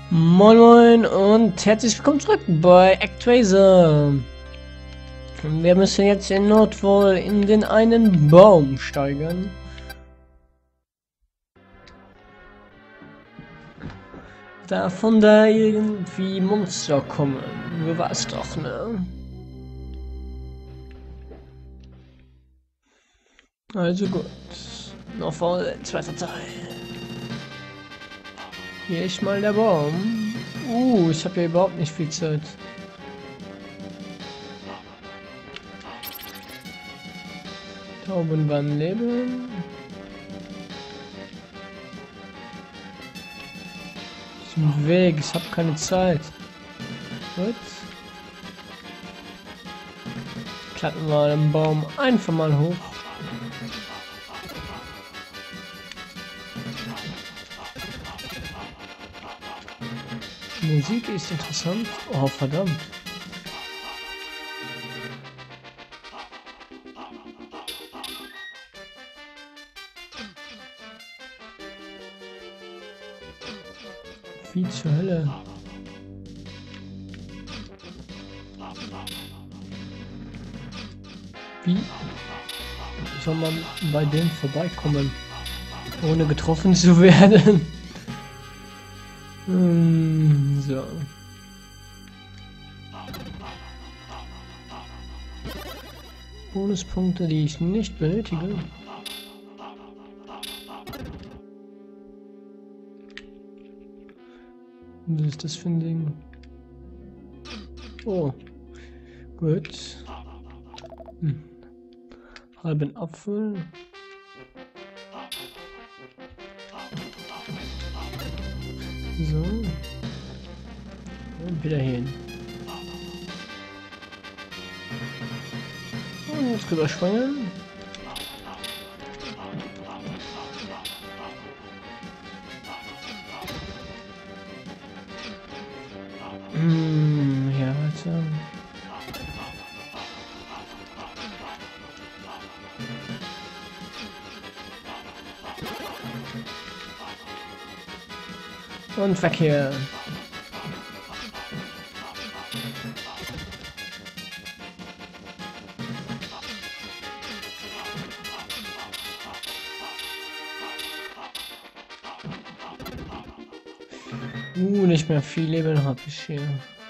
Moin Moin und herzlich willkommen zurück bei Actraiser. Wir müssen jetzt in Notwohl in den einen Baum steigen. Davon da irgendwie Monster kommen. Du weißt doch, ne? Also gut. Notwohl, zweiter Teil. Hier ist mal der Baum. Ich habe ja überhaupt nicht viel Zeit. Tauben beim Leben. Ich bin im Weg, ich habe keine Zeit. Gut. Klappen wir den Baum einfach mal hoch. Die Musik ist interessant. Oh, verdammt. Wie zur Hölle? Wie soll man bei dem vorbeikommen, ohne getroffen zu werden? So. Bonuspunkte, die ich nicht benötige. Was ist das für ein Ding? Oh, gut. Halben Apfel. So. Und wieder hin. Und jetzt drüber springen. Ja, weiter. Und Verkehr. Nicht mehr viel Leben habe ich hier.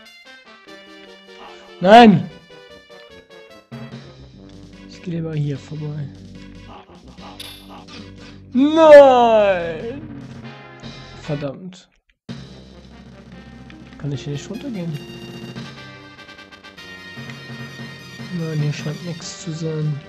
Nein! Ich gehe lieber hier vorbei. Nein! Verdammt. Kann ich hier nicht runtergehen? Nein, hier scheint nichts zu sein.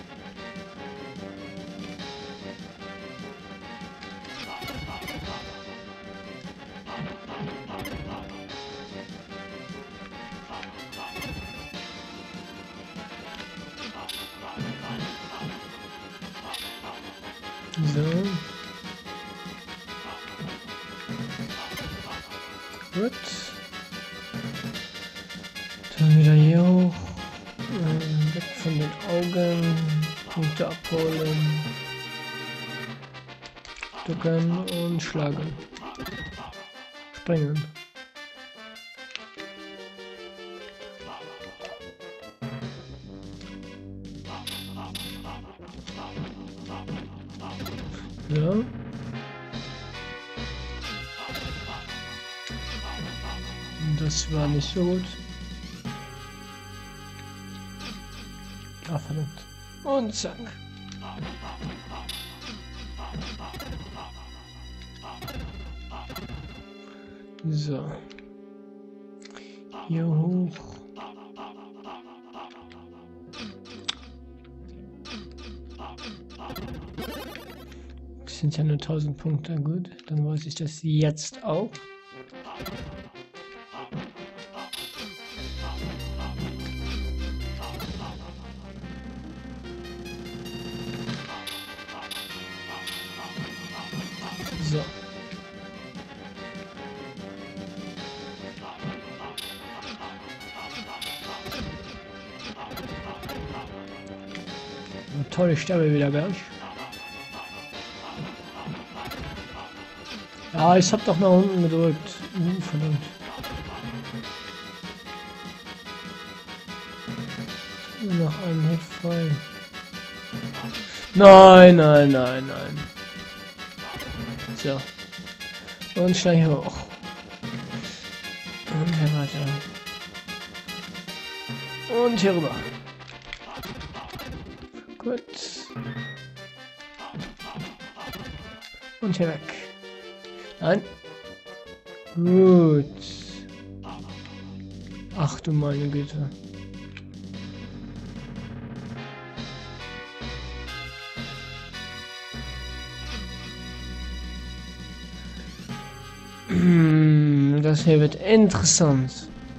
So. Gut. Dann wieder hier hoch. Weg von den Augen. Punkte abholen. Ducken und schlagen. Springen. Ja. Das war nicht so gut. Ah, verdammt. Und zack. So. Hier hoch. Sind ja nur 1000 Punkte, gut. Dann weiß ich das jetzt auch. So. Toll, ich sterbe wieder gleich. Ah, ich hab doch nach unten gedrückt. Verdammt. Noch einen Hit frei. Nein, nein, nein, nein. So. Und schnell hoch. Und hier weiter. Und hier rüber. Gut. Und hier weg. Nein. Gut. Ach du meine Güte. Das hier wird interessant.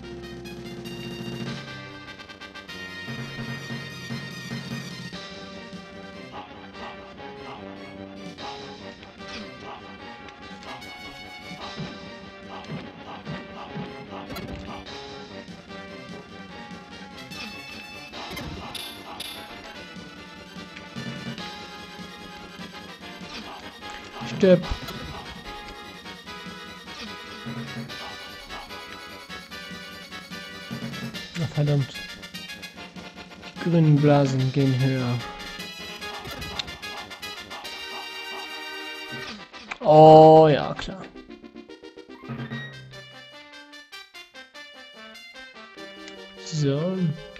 Stirb. Ach, verdammt. Die grünen Blasen gehen höher. Oh, ja, klar. So.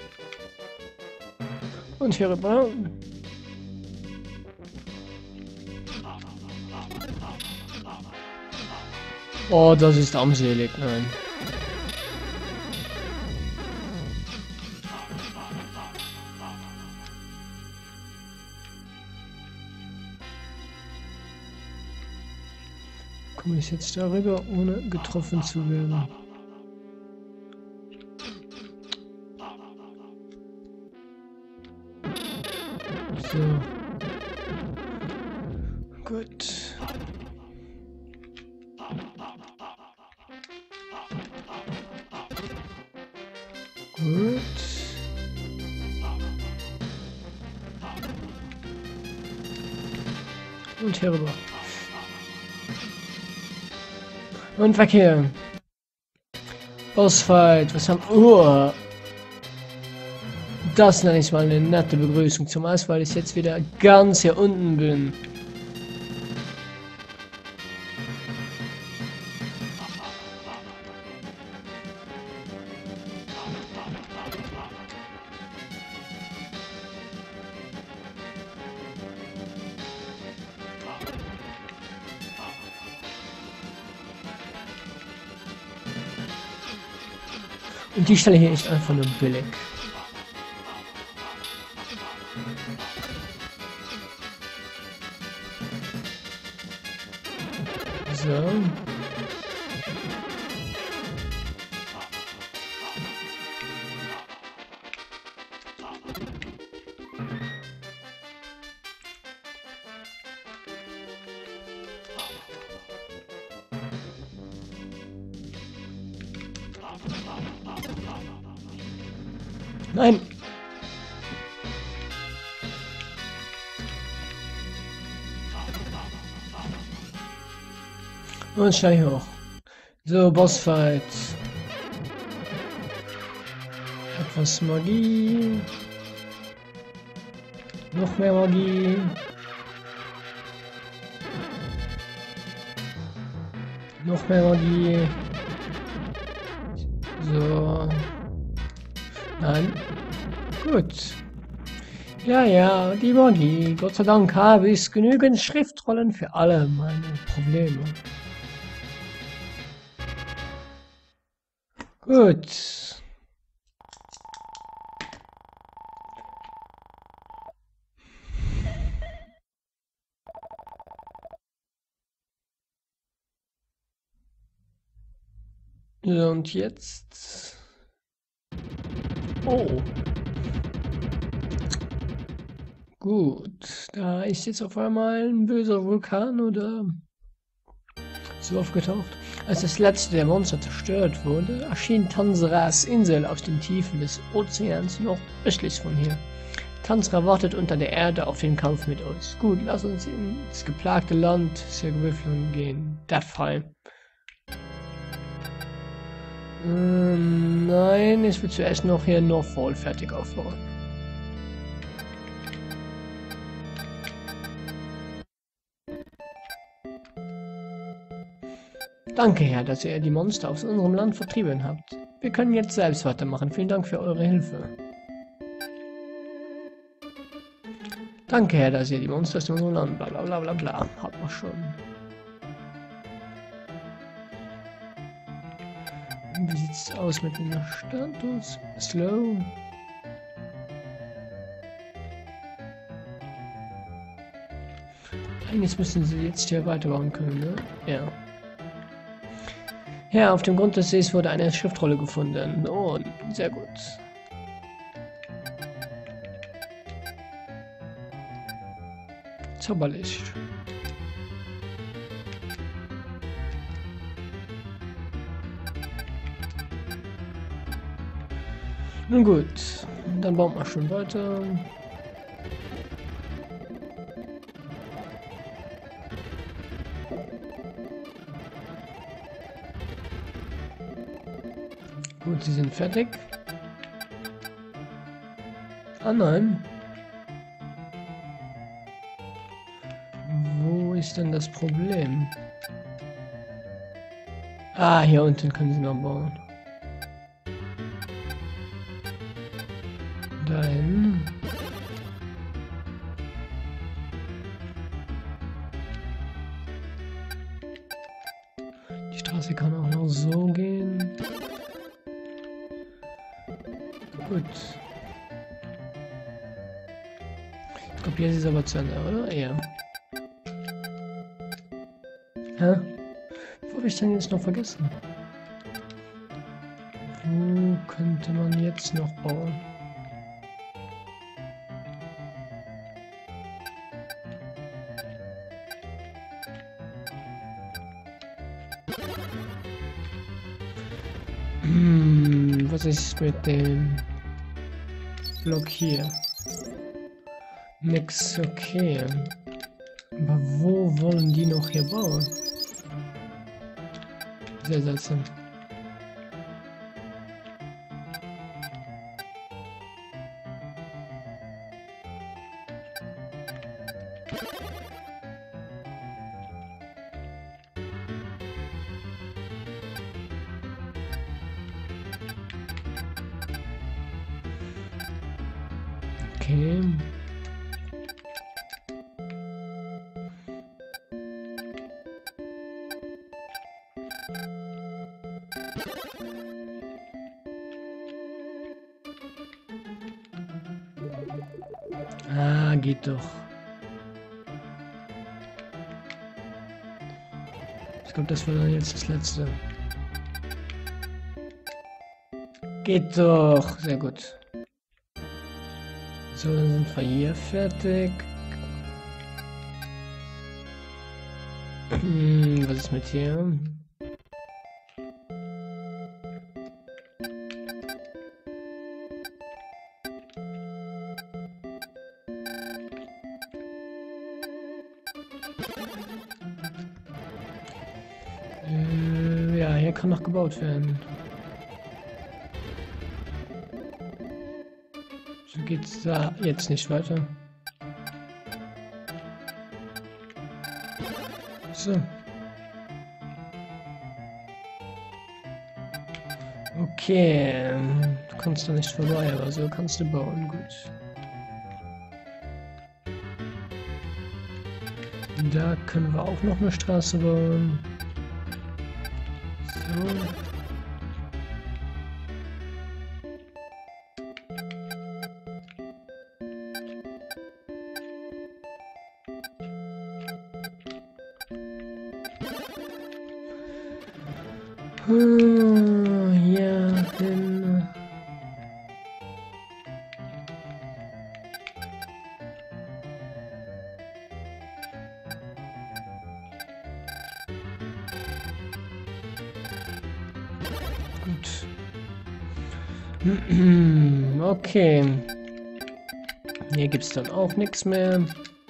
Und hier rüber. Oh, das ist armselig, nein. Komme ich jetzt darüber, ohne getroffen zu werden? So. Gut. Gut. Und hier rüber. Und Verkehr. Bossfight. Was haben... Oh. Das nenne ich mal eine nette Begrüßung. Zumal weil ich jetzt wieder ganz hier unten bin. Und die Stelle hier ist einfach nur billig. So. Nein! Und schnell hoch. So, Bossfight. Etwas Magie. Noch mehr Magie. Noch mehr Magie. So. Nein. Gut. Ja, ja, die Magie. Gott sei Dank habe ich genügend Schriftrollen für alle meine Probleme. Gut. So, und jetzt... Oh. Gut, da ist jetzt auf einmal ein böser Vulkan oder so aufgetaucht. Als das letzte der Monster zerstört wurde, erschien Tanseras Insel aus den Tiefen des Ozeans noch östlich von hier. Tanzra wartet unter der Erde auf den Kampf mit uns. Gut, lass uns ins geplagte Land Sergewiflon gehen. Der Fall. Nein, ich will zuerst noch hier Northfall fertig aufbauen. Danke, Herr, dass ihr die Monster aus unserem Land vertrieben habt. Wir können jetzt selbst weitermachen. Vielen Dank für eure Hilfe. Danke, Herr, dass ihr die Monster aus unserem Land... Bla bla bla bla bla. Hat man schon. Wie sieht's aus mit dem Status? Slow. Eigentlich müssen sie jetzt hier weiterbauen können, ne? Ja. Ja, auf dem Grund des Sees wurde eine Schriftrolle gefunden. Oh, sehr gut. Zauberlicht. Nun gut, dann bauen wir schon weiter. Gut, sie sind fertig. Ah nein. Wo ist denn das Problem? Ah, hier unten können sie noch bauen. Dahin. Die Straße kann auch noch so gehen. Gut. Ich glaube, hier ist es aber zu Ende, oder? Ja. Hä? Wo habe ich denn jetzt noch vergessen? Wo könnte man jetzt noch bauen? Was ist mit dem Block hier? Nix, okay. Aber wo wollen die noch hier bauen? Sehr seltsam. Okay. Ah, geht doch. Ich glaube, das war dann jetzt das letzte. Geht doch. Sehr gut. So, dann sind wir hier fertig. Was ist mit hier? Ja, hier kann noch gebaut werden. So geht's da jetzt nicht weiter. So. Okay. Du kommst da nicht vorbei, aber so kannst du bauen. Gut. Da können wir auch noch eine Straße bauen. So. Ja, hin. Gut. Okay. Hier gibt es dann auch nichts mehr.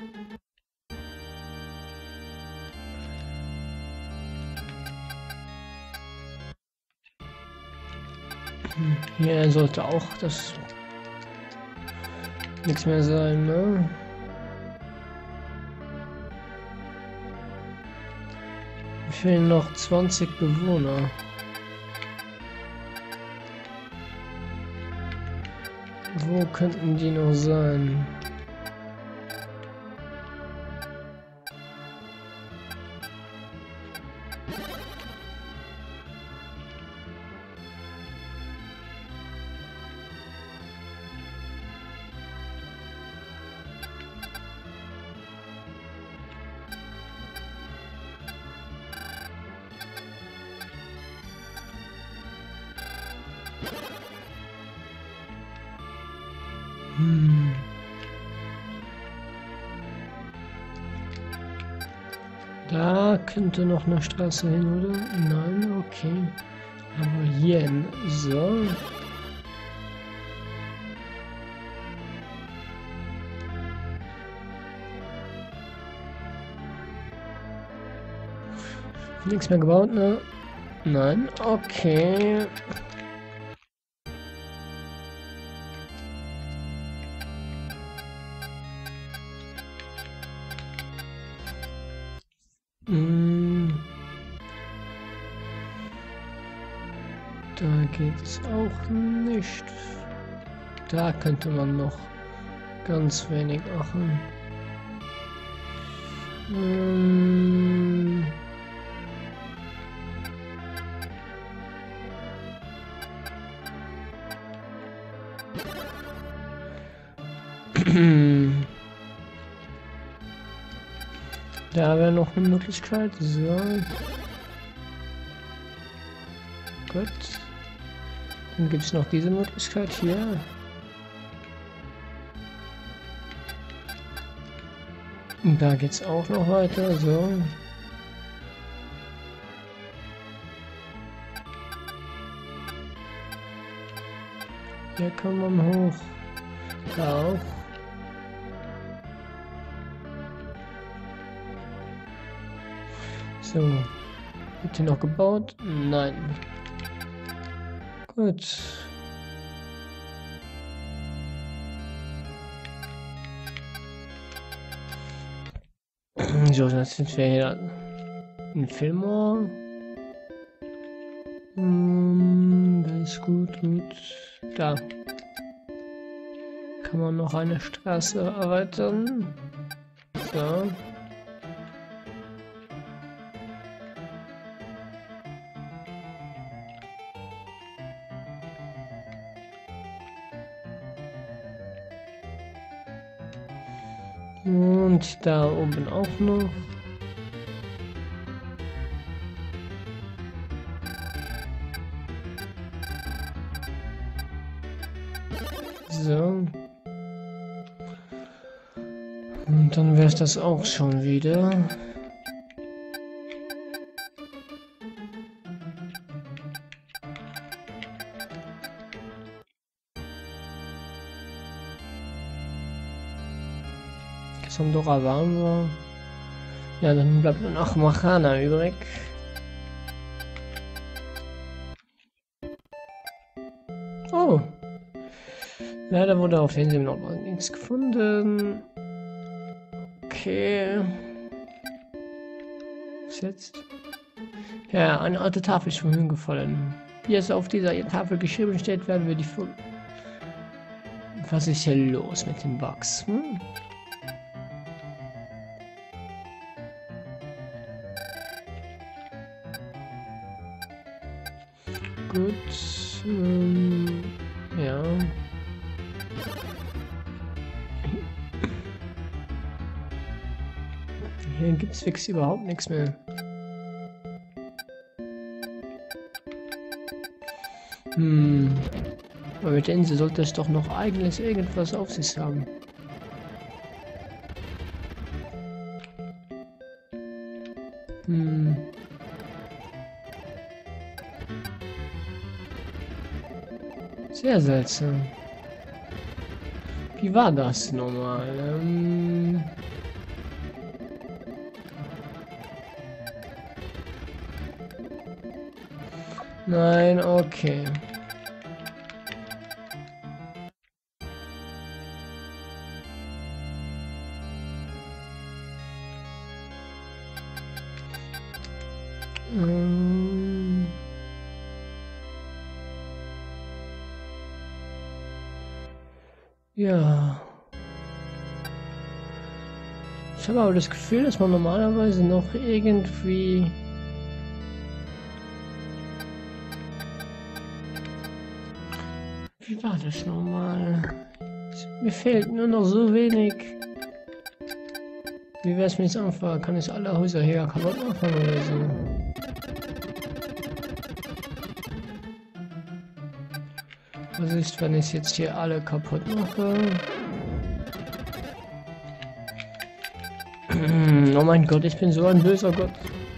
Hier sollte auch das nichts mehr sein, ne? Mir fehlen noch 20 Bewohner. Wo könnten die noch sein? Da könnte noch eine Straße hin, oder? Nein, okay. Aber hier hin. So. Nichts mehr gebaut, ne? Nein, okay. Da geht's auch nicht. Da könnte man noch ganz wenig machen. Da wäre noch eine Möglichkeit. So. Gut. Dann gibt es noch diese Möglichkeit hier. Und da geht's auch noch weiter. So. Hier kann man hoch. Da auch. So. Wird hier noch gebaut? Nein. Gut. So, jetzt sind wir hier in Fillmore. Da ist gut, gut. Da. Kann man noch eine Straße erweitern. So. Und da oben auch noch. So. Und dann wäre es das auch schon wieder. Sondora waren wir. Ja, dann bleibt nur noch Machana übrig. Oh. Leider wurde auf den Insel noch nichts gefunden. Okay. Was jetzt? Ja, eine alte Tafel ist von gefallen. Wie es auf dieser Tafel geschrieben steht, werden wir die... Was ist hier los mit den Bugs? Gut. Ja. Hier gibt es fix überhaupt nichts mehr. Aber mit der Insel sollte es doch noch eigentlich irgendwas auf sich haben. Sehr seltsam. Wie war das nochmal? Nein, okay. Ja. Ich habe aber das Gefühl, dass man normalerweise noch irgendwie... Wie war das nochmal? Mir fehlt nur noch so wenig. Wie wäre es, wenn ich es anfange? Kann ich alle Häuser hier kaputt machen oder so? Was ist, wenn ich jetzt hier alle kaputt mache? Oh mein Gott, ich bin so ein böser Gott.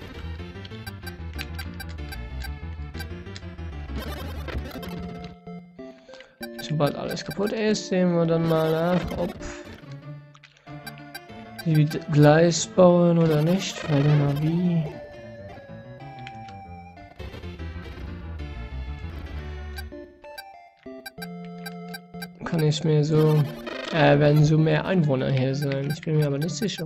Sobald alles kaputt ist, sehen wir dann mal nach, ob sie Gleis bauen oder nicht. Weil mal wie. Kann ich mir so... werden so mehr Einwohner hier sein. Ich bin mir aber nicht sicher.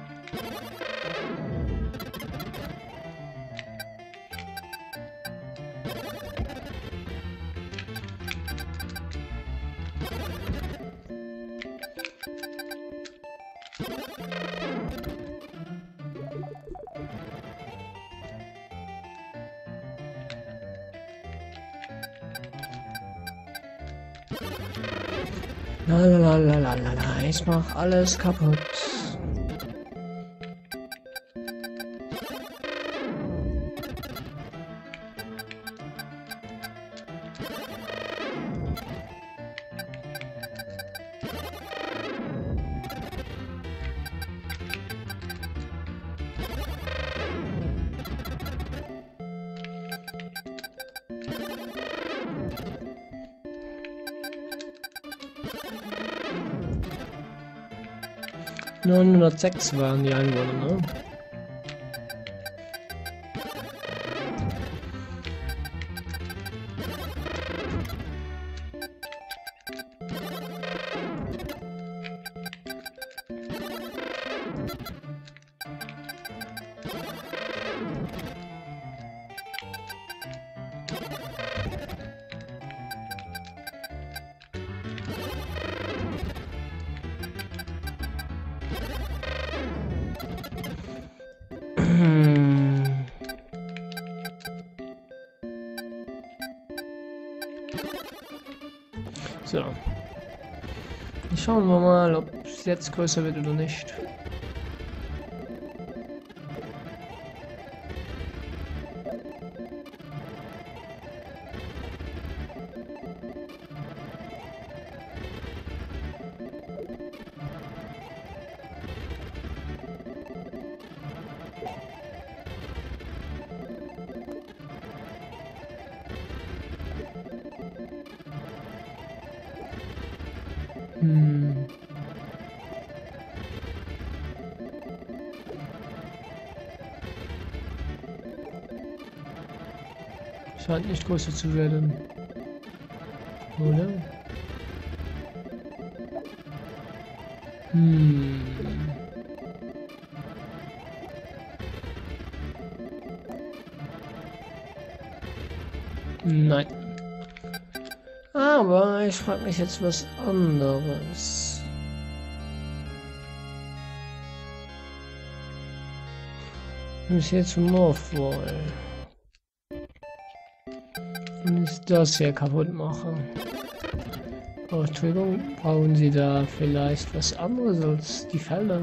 Lalalala, ich mach alles kaputt. Nur 906 waren die Einwohner, ne? So. Schauen wir mal, ob es jetzt größer wird oder nicht. Scheint nicht größer zu werden. Oder? Nein. Aber ich frage mich jetzt was anderes. Ich muss jetzt zum Morphwall. Und das hier kaputt machen. Oh, Entschuldigung, brauchen Sie da vielleicht was anderes als die Felder?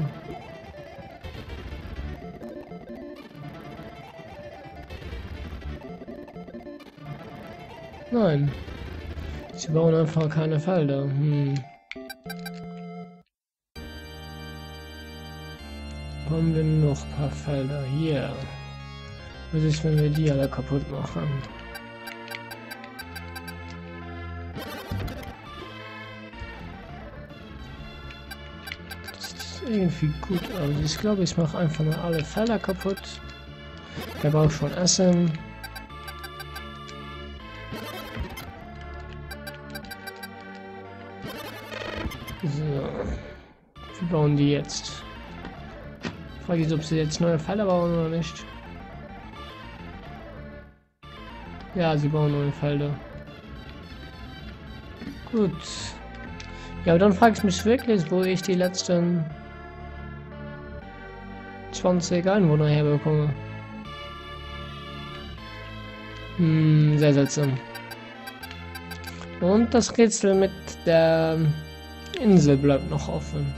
Nein. Sie bauen einfach keine Felder. Haben wir noch ein paar Felder hier? Was ist, wenn wir die alle kaputt machen? irgendwie gut aus. Ich glaube, ich mache einfach mal alle Felder kaputt. Der braucht schon Essen. So. Wie bauen die jetzt? Frage ich, ob sie jetzt neue Felder bauen oder nicht. Ja, sie bauen neue Felder. Gut. Ja, aber dann frage ich mich wirklich, wo ich die letzten 20 Einwohner herbekomme. Sehr seltsam. Und das Rätsel mit der Insel bleibt noch offen.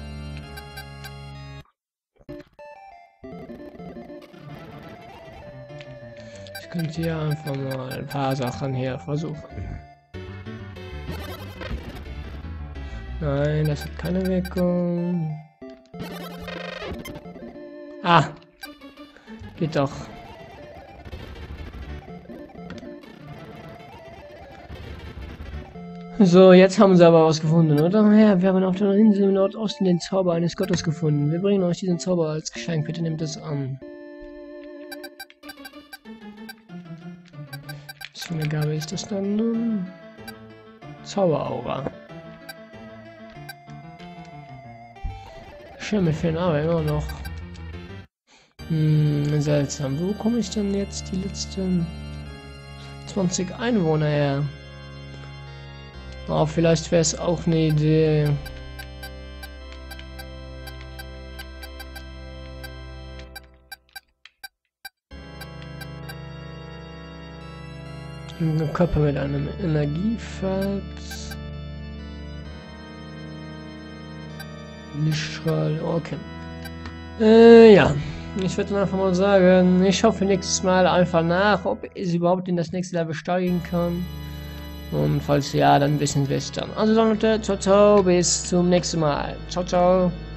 Ich könnte hier einfach mal ein paar Sachen hier versuchen. Nein, das hat keine Wirkung. Ah! Geht doch. So, jetzt haben sie aber was gefunden, oder? Ja, wir haben auf der Insel im Nordosten den Zauber eines Gottes gefunden. Wir bringen euch diesen Zauber als Geschenk. Bitte nehmt es an. Was für eine Gabe ist das dann? Zauberaura. Schirme fehlen aber immer noch. Seltsam. Wo komme ich denn jetzt die letzten 20 Einwohner her? Oh, vielleicht wäre es auch eine Idee. Ein Körper mit einem Energiefeld. Lichtstrahl, okay. Ja. Ich würde dann einfach mal sagen, ich hoffe nächstes Mal einfach nach, ob ich überhaupt in das nächste Level steigen kann. Und falls ja, dann wissen wir es dann. Also dann Leute, ciao, ciao, bis zum nächsten Mal. Ciao, ciao.